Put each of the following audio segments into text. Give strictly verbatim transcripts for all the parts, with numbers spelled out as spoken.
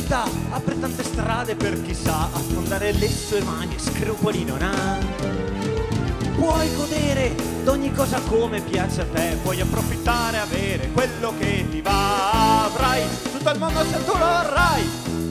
questa apre tante strade per chi sa affondare le sue mani e scrupoli non ha. Puoi godere d'ogni cosa come piace a te, puoi approfittare e avere quello che ti va. Avrai tutto il mondo se tu lo avrai.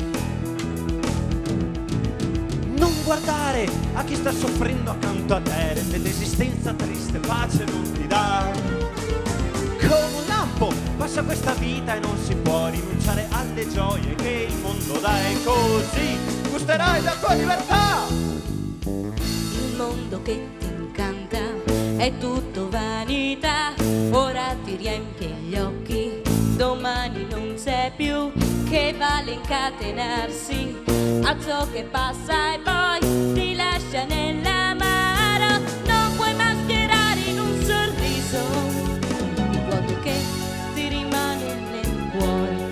Non guardare a chi sta soffrendo accanto a te, rende l'esistenza triste, pace non ti dà. Come un lampo passa questa vita e non si può rinunciare alle gioie che il mondo dà, e così gusterai la tua libertà. Il mondo che ti incanta è tutto vanità, ora ti riempie gli occhi, domani non sai più. Che vale incatenarsi a ciò che passa e poi ti lascia nell'amaro. Non puoi mascherare in un sorriso il vuoto che ti rimane nel cuore.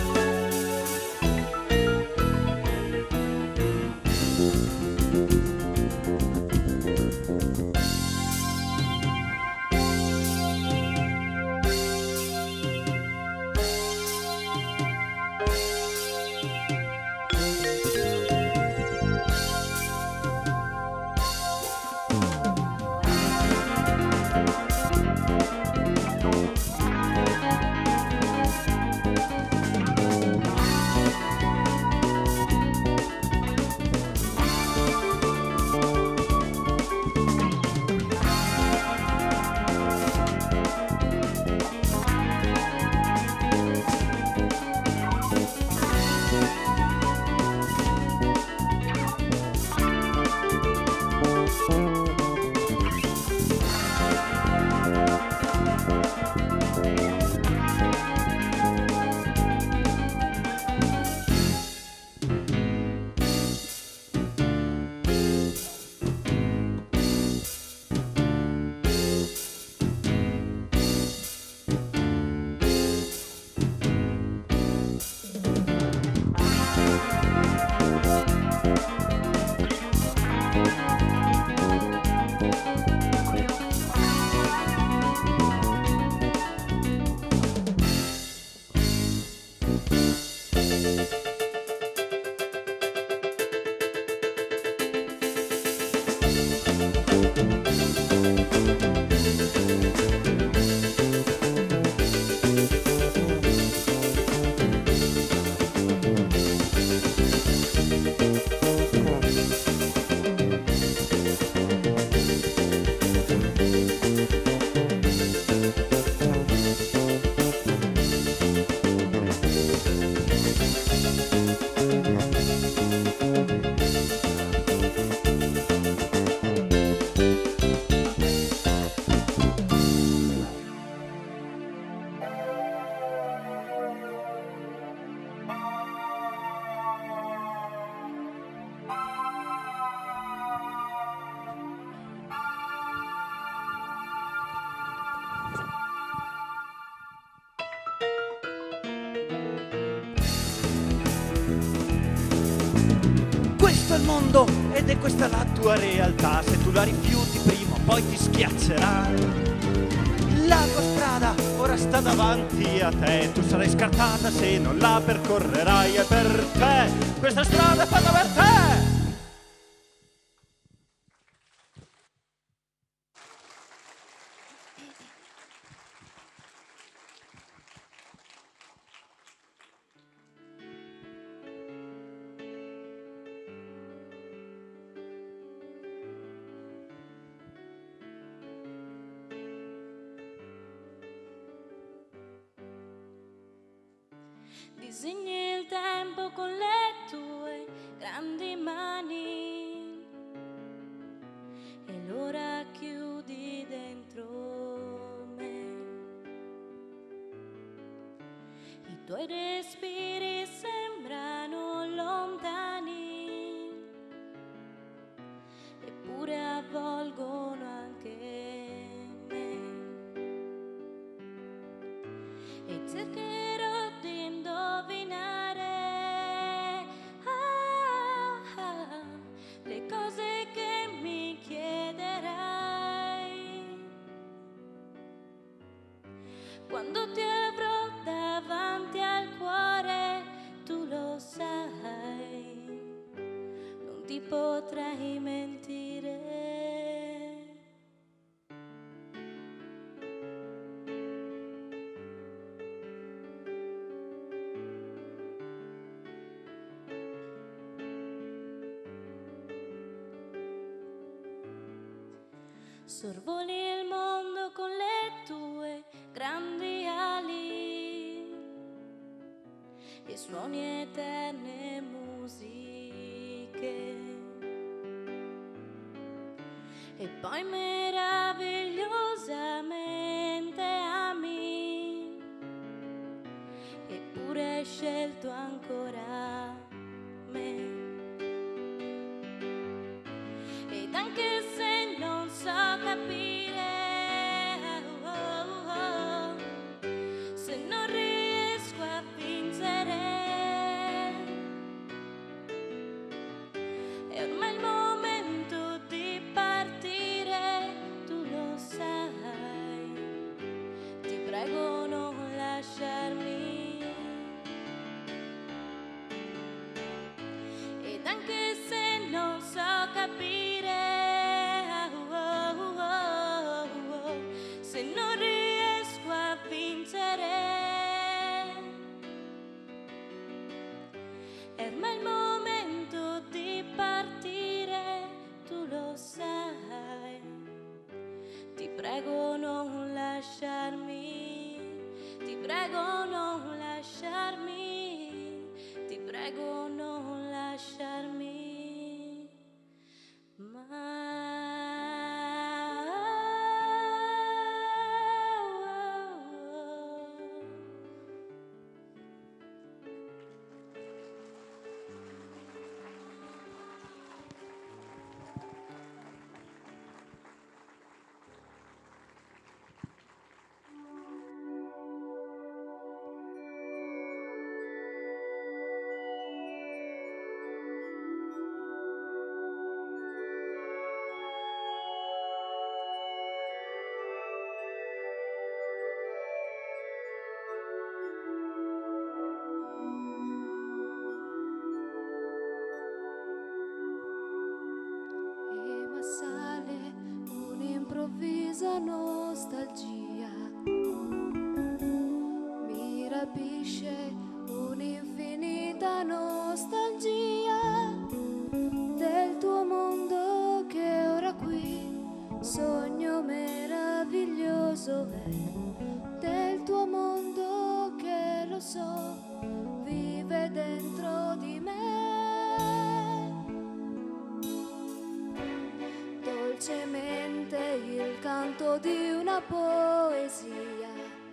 Questo è il mondo ed è questa la tua realtà. Se tu la rifiuti prima o poi ti schiaccerà. La tua strada ora sta davanti a te, tu sarai scartata se non la percorrerai. È per te, questa strada è fatta per te. Disegni il tempo con le tue grandi mani e lo racchiudi dentro me. I tuoi respiri sembrano lontani, eppure avvolgono anche me. E cercherò di indovinare ah, ah, le cose che mi chiederai quando ti avrò davanti al cuore, tu lo sai. potrei mentire. Sorvoli il mondo con le tue grandi ali e suoni eterne musiche, e poi meravigliosamente ami, eppure hai scelto ancora me. Ed anche se non so capire, oh, oh, se non riesco a vincere, è ormai il momento di partire, tu lo sai, ti prego non lasciarmi. Ed anche se non so capire, se non riesco a vincere, è ormai il momento di partire, tu lo sai, ti prego non lasciarmi, ti prego non lasciarmi, ti prego non lasciarmi mai. Nostalgia mi rapisce, un'infinita nostalgia del tuo mondo che ora qui sogno meraviglioso è, del tuo mondo che lo so vive dentro di me. Dolcemente il canto di una poesia,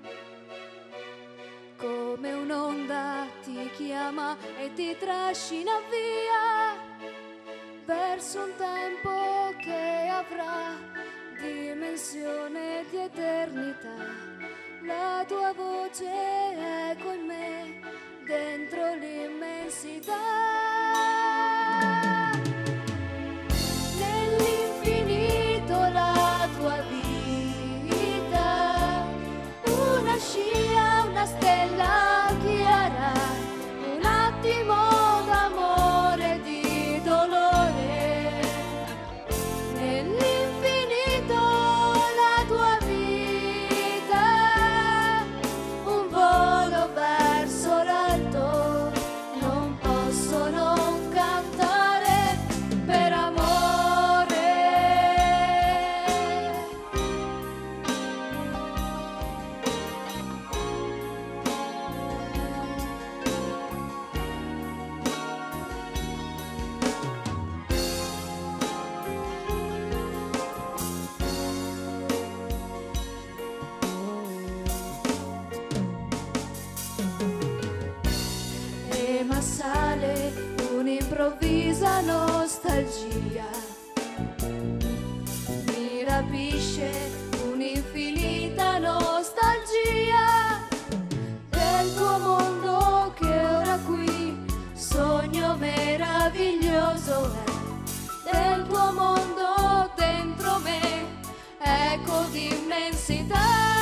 come un'onda ti chiama e ti trascina via verso un tempo che avrà dimensione di eternità. La tua voce è con me dentro l'immensità. La tua vita, una scia, una stella chiara, un attimo d'amore e di dolore. Nell'infinito la tua vita, un volo verso l'alto, non posso non cantare per amore. Ma sale un'improvvisa nostalgia, mi rapisce un'infinita nostalgia del tuo mondo che ora qui sogno meraviglioso è, del tuo mondo dentro me, eco di immensità.